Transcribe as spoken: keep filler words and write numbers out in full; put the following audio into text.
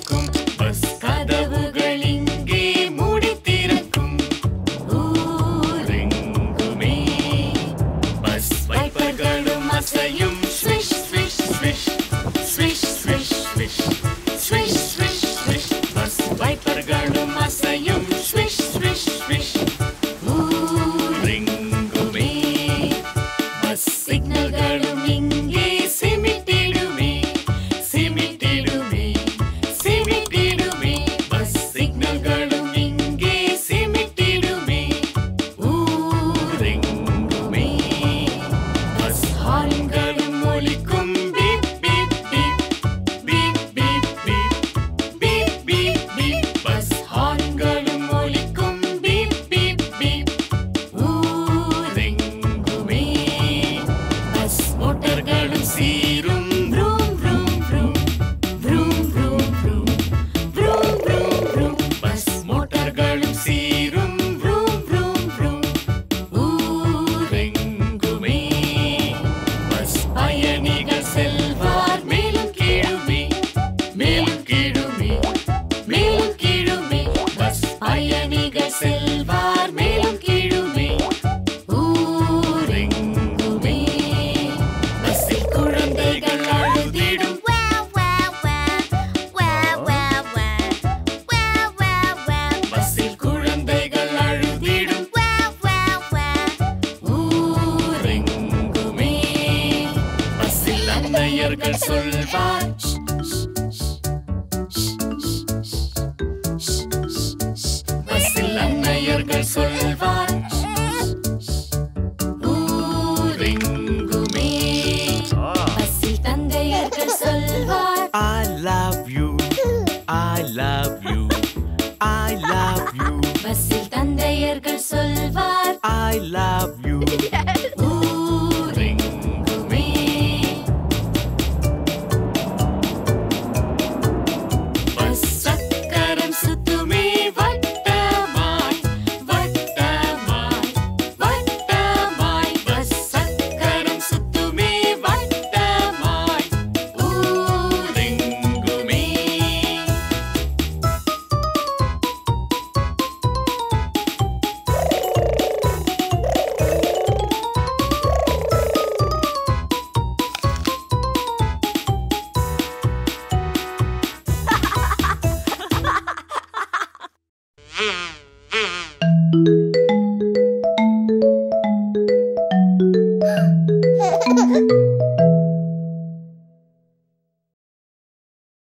திறக்கும் பஸ் கதவுகள் இங்கே மூடி திறக்கும் ஊரெங்குமே பஸ் வைப்பர்களும் அசையும் Swish swish swish swish swish swish swish swish swish bus வைப்பர்களும் அசையும் Swish swish swish ஊரெங்குமே பஸ் சிக்னல்களும் இங்கே சிமிட்டிடுமே சிமிட்டிடுமே சிமிட்டிடுமே பஸ் சிக்னல்களும் இங்கே சிமிட்டிடுமே ஊரெங்குமே பஸ் ஹார்ன்களும் ஒலிக்கும் beep beep beep beep beep beep beep beep beep bus ஹார்ன்களும் ஒலிக்கும் பீப் பீப் பீப் ஊரெங்குமே பஸ் மோட்டார்களும் சீரும் Vroom vroom vroom Vroom vroom vroom Vroom vroom vroom bus மோட்டார்களும் சீரும் Vroom vroom vroom ஊரெங்குமே பஸ் பயணிகள் செல்வார் மேலும் கீழுமே மேலும் கீழுமே மேலும் கீழுமே பஸ் பயணிகள் செல்வார் மேலும் கீழுமே ஊரெங்குமே பஸ்ஸில் குழந்தைகள் அழுதிடும் பஸ்ஸில் குழந்தைகள் அழுதிடும் ஊரெங்குமே பஸ்ஸில் அன்னையர்கள் சொல்வார்